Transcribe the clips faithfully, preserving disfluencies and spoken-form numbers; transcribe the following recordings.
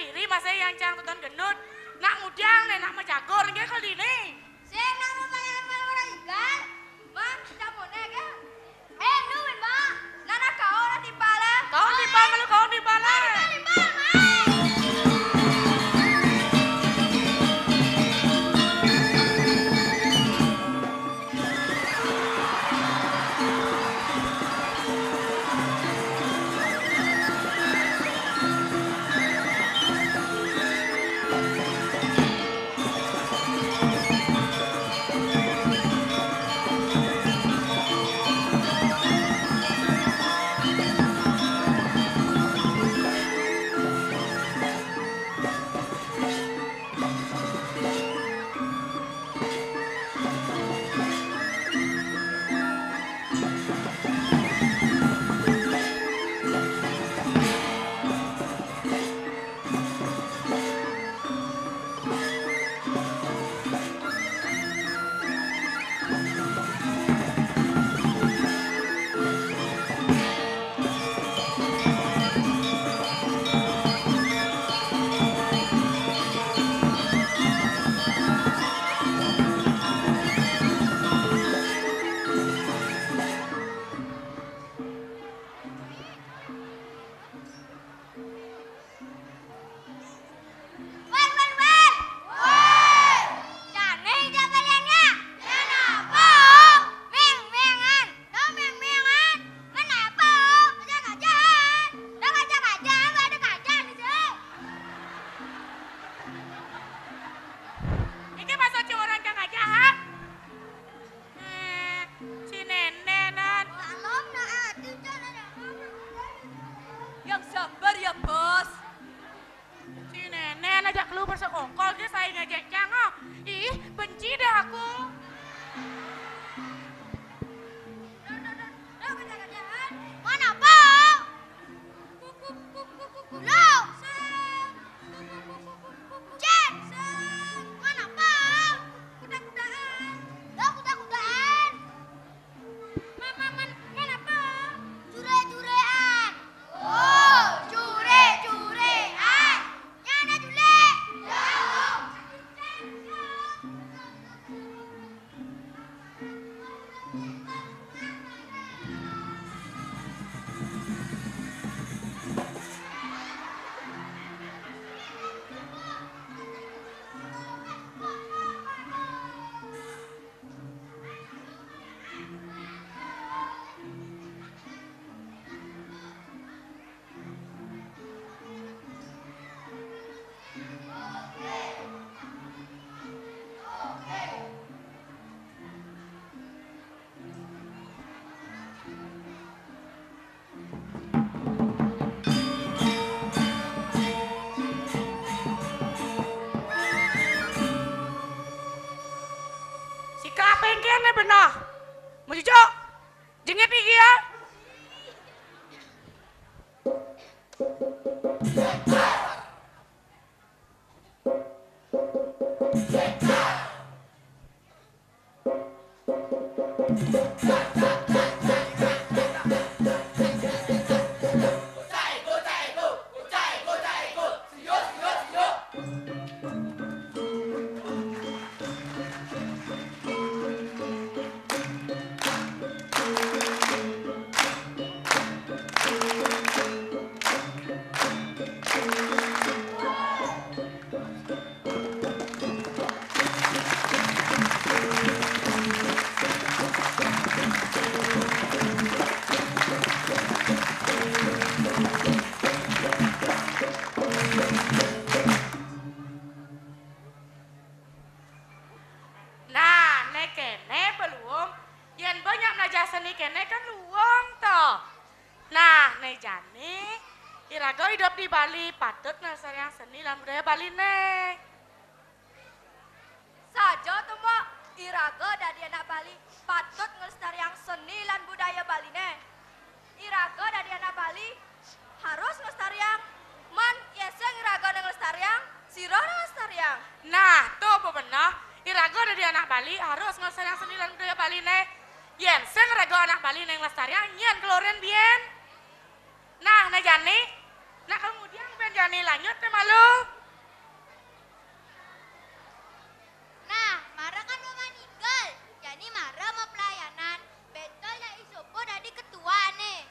sendiri masih yang cang tonton genut. Nak ngudang nih nak menjagur nggih kali ini. Sing nak membayar malu ikan. Man, camone ke? Eh, nuwun, Mbak. Nana kau ora timpala. Kau timpal malu kau timpal. Timpal, Mbak. Kene benah. Mujo. Jengit iki ya. Yen sing rego anak Bali neng Lestariang nyen keluarin bien. Nah, nah Jani, nah kemudian ben jani lanjut nih malu. Nah, Mara kan mau meninggal. Jadi Mara mau pelayanan. Betul ya Isopo dari ketua nih.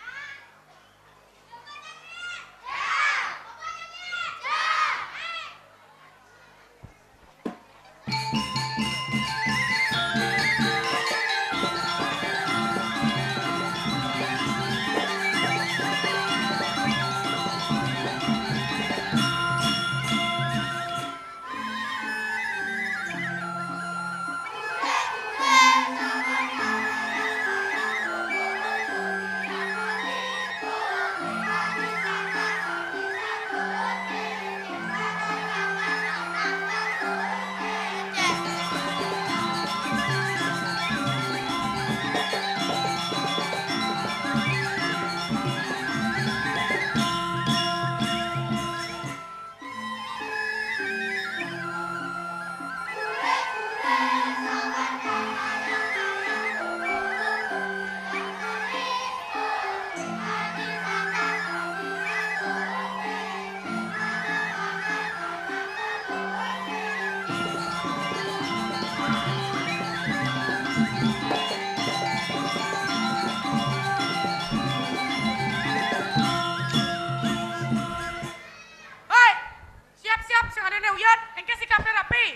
Hei, siap-siap sengaja nih uyut, engke sikapnya rapi.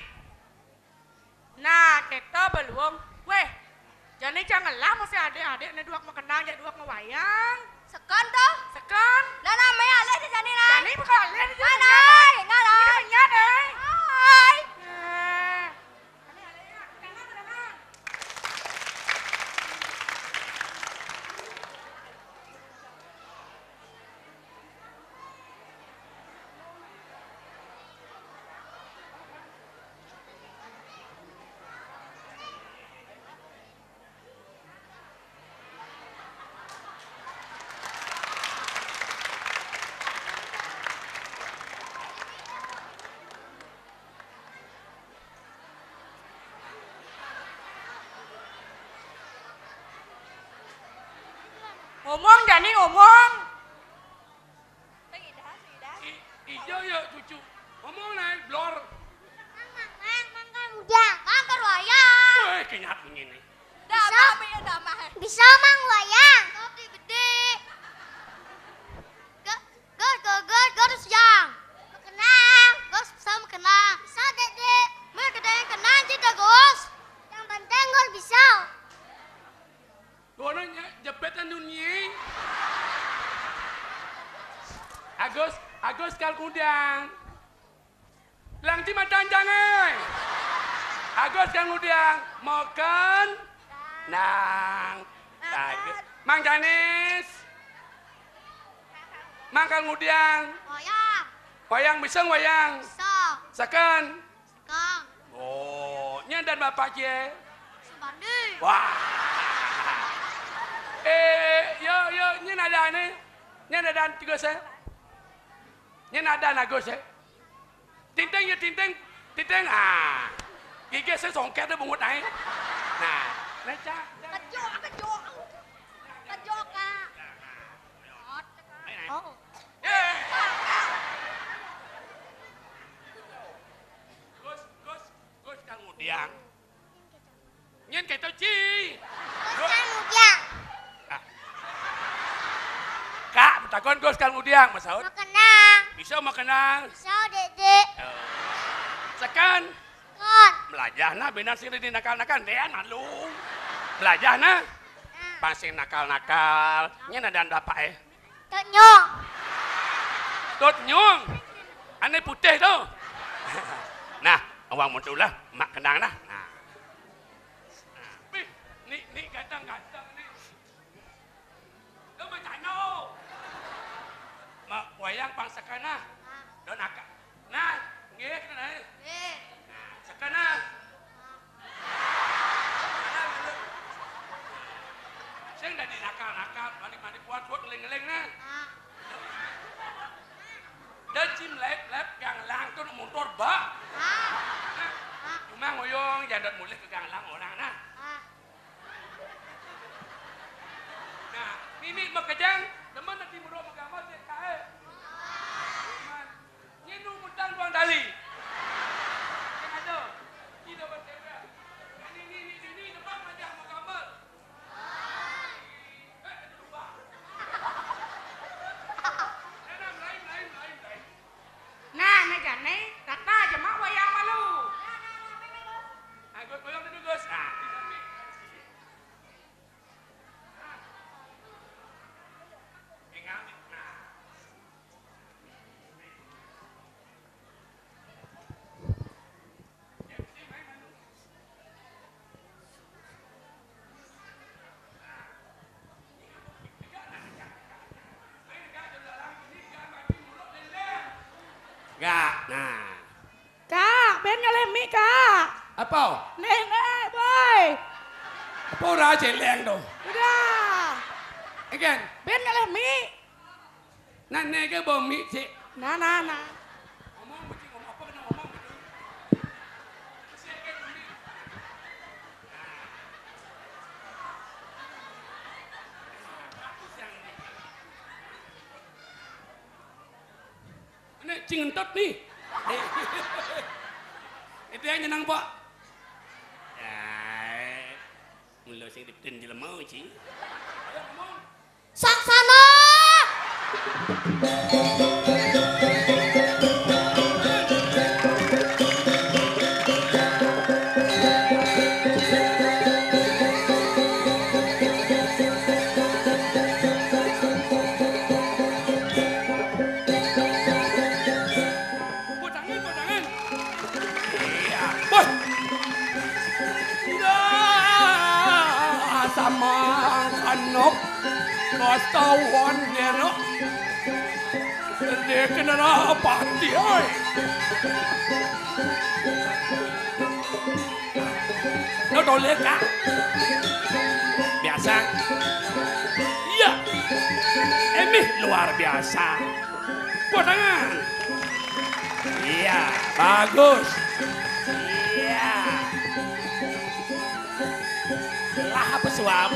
Nah, kita belum. Weh, jadi janganlah mesti adik-adik nih duak mau kenang, jadi duak mau wayang. Sekan toh? Sekan, Nah, namanya Ale di sini nah. jadi bukan lihat di sini. Nalai, nalai. Ini penyat eh. Hai. Eh. Ini adiknya, kenang, kenang. Ngomong jadi ngomong. Sudah, sudah. I- Iya ya cucu. Ngomong naik blor. Mang, mang, mang, mang kan udah. Mang kan wayang. Weh kenyat begini. Damah, punya damah. Bisa mang wayang. Tapi gede. Gak, gak, gak, gak, gak harus yang. Mengenang. Gos bisa mengenang. Bisa dede. Mereka ada yang kenang tidak gos. Yang penting gos bisa. Gua nanya jepetan dunia. Agus, Agus kal kudang. Lang ti matanjang eh. Agus kal kudang. Makan. Nang. Agus. Mang Janis. Mang kal kudang. Wayang. Wayang bisa wayang. Bisa. Sakan. Kang. Oh, nya dan bapak je. Sebandi. Wah. Eh, yo yo nya nada ni. Nya nada tiga saya. Nya nada nagus saya. Tinteng ya tinteng. Tinteng ah. Gigi saya songket dah bungut naik. Nah, leca. Kejok, kejok. Kejok, Kak. Oh. Eh. Gus, Gus, Gus kang mudiang. Nyen kayak tau ci. Terus kan mudiang. Kak, takon Gus kang mudiang, masaud. Mau kenang. Bisa mau kenal. Bisa, dedek. Sekan. Kon. Belajar na benar sih di nakal-nakal dia malu. Belajar na. Pasing nakal-nakal. Nya nadan bapak eh. Tak nyong. Tot nyong. Ane putih tu. Nah, awang muntulah mak kenang nah. Nah. Nih, nih, nih ganteng-ganteng nih. Lo macam no. Mak wayang pang sakana. Don akak. Nah, nggih kana. Eh. Sakana. Saya dah nakal-nakal, mandi-mandi kuat kuat ngeleng-ngeleng nah. Dan cim lep-lep gang lang tu motor ba. Cuma ngoyong jangan mulai ke gang lang orang nah. Nah, ini makajang, teman nanti murah magama cek kae. Cuma Gak, nah. Kak, ben ngalih mi kak. Apa? Nih, nih, boy. Apa ora jeleng tuh? Udah. Again. Ben ngalih mi. Nah, nega bom mi sih. Nah, nah, nah. Ngomong mesti ngomong apa kena ngomong gitu. Ini cingentot nih. Itu yang nyenang pak. Ya, mulu sing dipten jelema sih. Ayo ngomong. Saksana. Bodangan, bodangan. Iya, bos. Dah sama kanok kastawan nero. Dia kena pati, oi. Nó đồ liệt cả. Biasa. Iya. Ini luar biasa. Bodangan. Iya, bagus. Iya. Lah apa suap?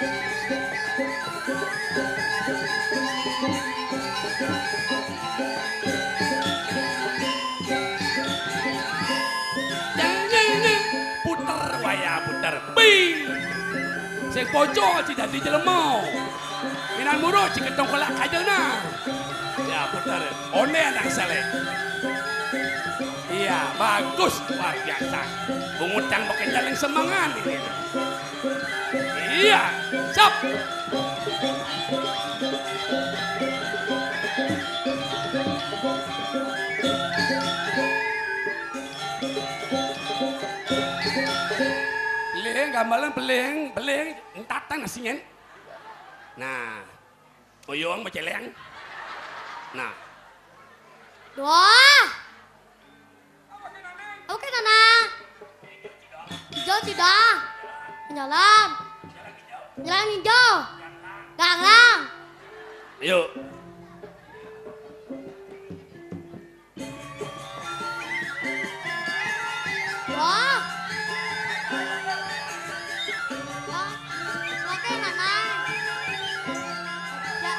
Puter waya puter. Bi. Sing poco tidak di jelema. Minan muro ciketong kolak ajeuna. Ya putar, one anak saleh. Iya, bagus, luar biasa. Pengutang pakai jalan semangat ini. Iya, siap. Peleng, gambaran peleng, peleng, tatang nasinya. Nah, oyong berceleng. Nah. Dua. Oke Nana. Hijau tidak. Jalan. Jalan hijau. Ganglang. Yuk. Dua. Oke Nana. Ya.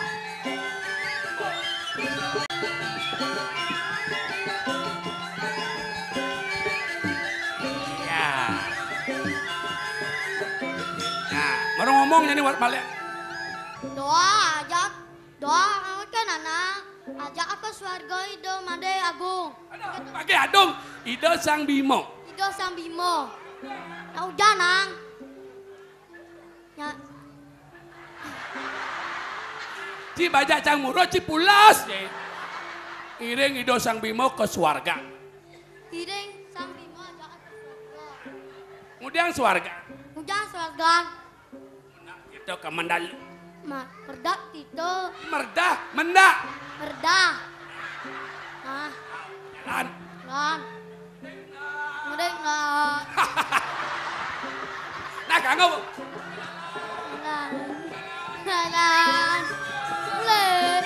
Baru ngomong jadi balik. Doa ajak, doa ke Nana, ajak aku swarga Ido Made Agung. Pakai adung, Ido Sang Bimo. Ido Sang Bimo. Nah udah nang. Ya. Ci baca Cang Muro, ci pulas. Iring Ido Sang Bimo ke swarga. Iring Sang Bimo ajak aku swarga. Kemudian swarga. Udah swarga. Itu ke Mendalu. Ma, merdak itu. Merdah, mendak. Merdah. Nah, Jalan. lan. Kemudian lan. Nah, kanggo. Lan. Lan. Boleh.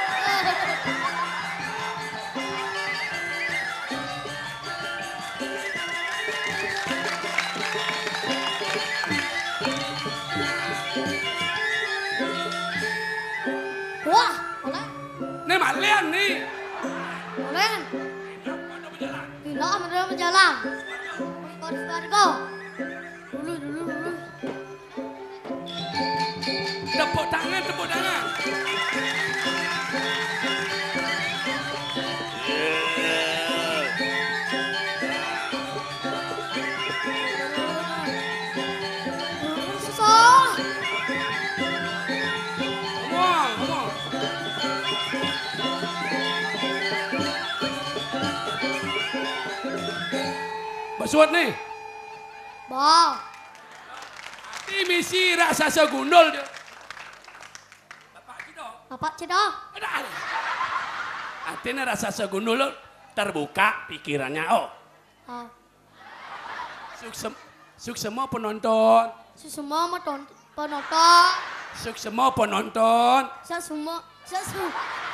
Wah, boleh. Ini malian nih. Boleh. Tidak ada berjalan. Harus warga. Dulu, dulu, dulu. Tepuk tangan, tepuk tangan. Susah. Ngomong, ngomong. Basuat nih. Bah. Ini misi rasa segundul dia. Bapak gitu. Bapak cedok. Ada. Artinya rasa segundul terbuka pikirannya. Oh, Oh, suk, suk semua penonton. semua menonton, penonton. Suk semua penonton. Saya semua, saya semua.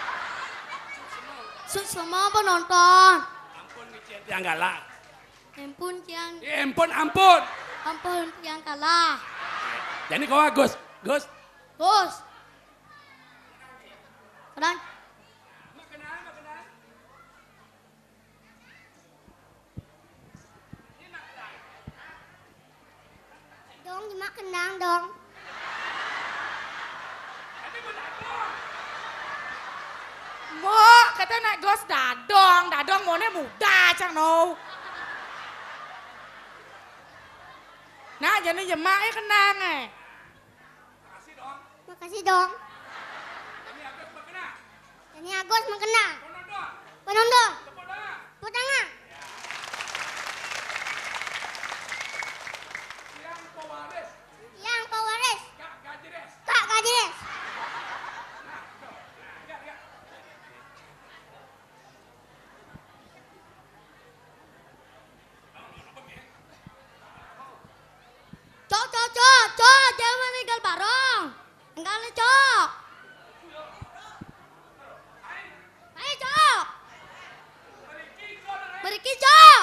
Semua penonton. Ampun yang galak. Ampun yang, Ya, ampun, ampun. ampun yang kalah. Jadi kau Gus, Gus. Gus. Kadang. Makanan, makanan. Dong, dimakan nang dong. Mo, kata nak gos dadong, dadong mo ne muda cang no. Nah, jadi jemak eh kenang eh. Makasih dong. Makasih dong. Ini Agus makanan. Ini Agus mengenang. Penonton. Penonton. Tepuk tangan. Tepuk tangan. Yang pewaris. Yang pewaris. Kak Gajires. Kak Gadis. Lihat, lihat. Cok, cok, cok, cok. Jangan meninggal bareng. Enggak le, cok. Ayo, cok. Meriki, cok.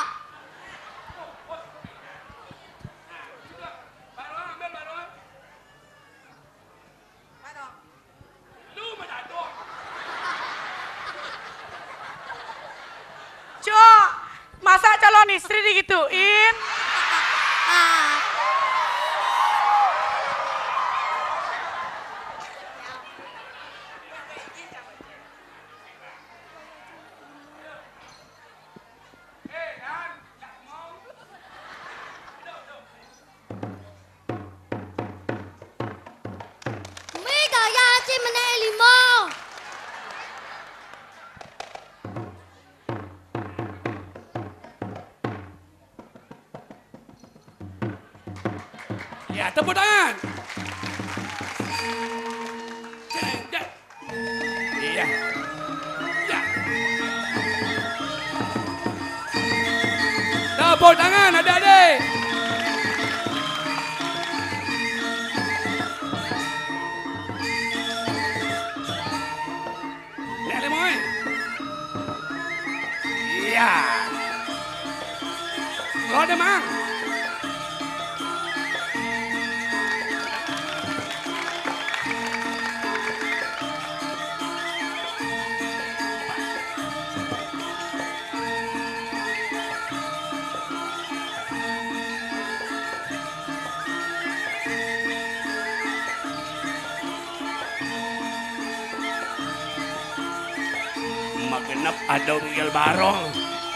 Barong, ambil barong. Lu menadong. Cok, masa calon istri digituin? Ah. Eh, kan? Tak mau. Mi gaya si meneh limo. Ya, tepuk tangan. Jeng, jeng. Iya. Ya. Tepuk tangan adik-adik. Nek lemoy. Iya. Rode mang. Magenap ada Miguel Barong.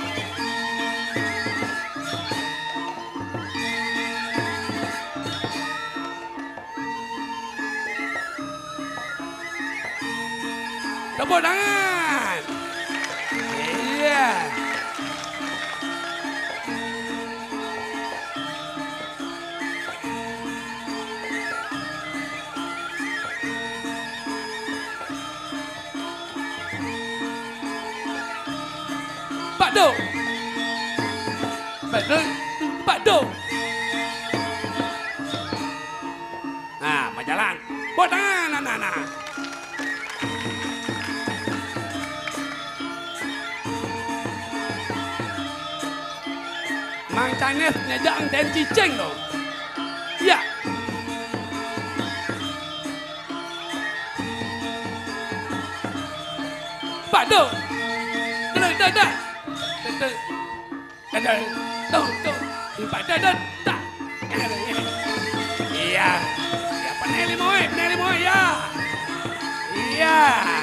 Tepuk tangan. Iya. Pak Do. Pak Do. Pak Do. Nah, majalan. Buat tangan anak-anak. Mang Chinese nyajang dan cicing dong. Ya. Pak Do. Dah, dah, dah. Dah, dah, dah. Tuh, tuh. Pak dah, dah, dah. Iya. Ya, peneli moy, peneli moy, ya. Iya.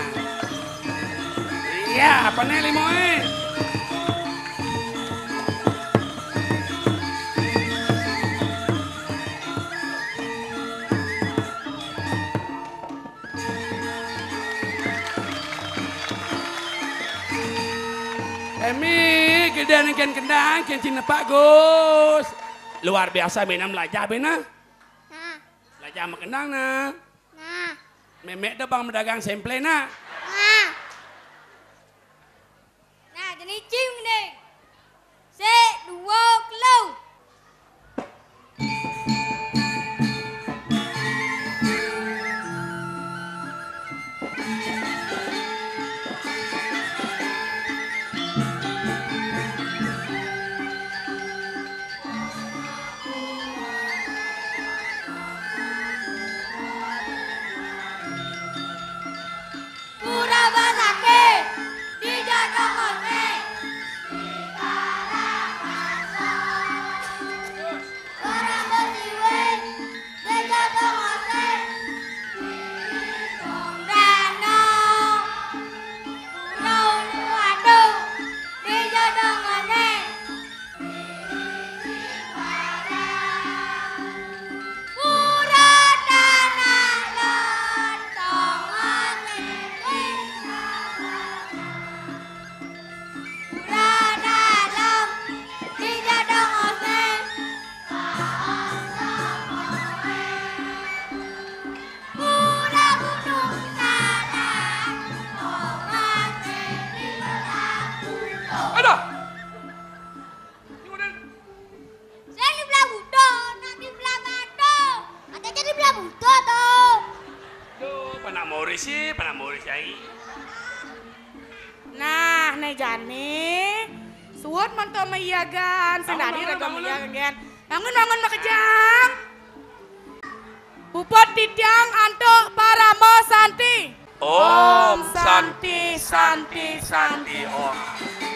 Iya, peneli moy. Emi, gedean ikan kendang, ikan cina Pak Gus. Luar biasa bina belajar bina. Nah, Belajar sama kendang na. nah, Memek dah bang berdagang semple na. nah. Nah, ini cium nih. Se dua kilo. Nah, nih Jani, suut mantu mayagan, sendiri regam mayagan. Bangun bangun makejang. Pupot tityang antuk paramo santi. Om Santi Santi Santi Om.